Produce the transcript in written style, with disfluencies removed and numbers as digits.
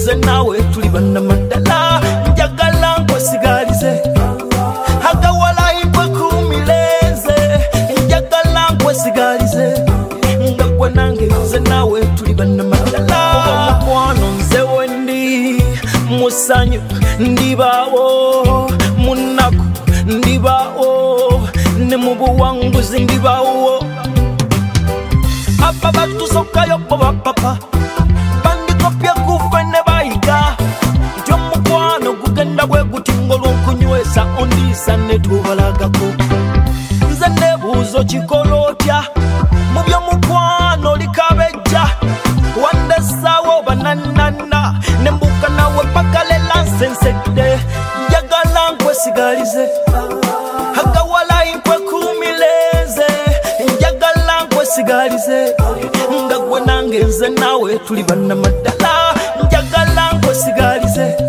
nze naawe tuli bannamaddala njagala nkwesigalize agawala nkwekumileze njagala nkwesigalize nga gwe nange nze naawe tuli bannamaddala mukwano nze wendi musanyu ndibaawo munaku ndibaawo ne mu buwanguzi ndibaawo aba batusokayo bo bapapa bandikopya kufe ne bayiga nti omukwano gugenda bwe guti ng'olw'okunywesa ondiisa ne tubalagako nze nebuuzo kikola otya mu by'omukwano likabejja wandesaawo bananana ne mbuka nawe paka lela nsensedde njagala nkwesigalize agawala nkwekumileze njagala nkwesigalize nga gwe nange nze naawe tuli bannamaddala njagala nkwesigalize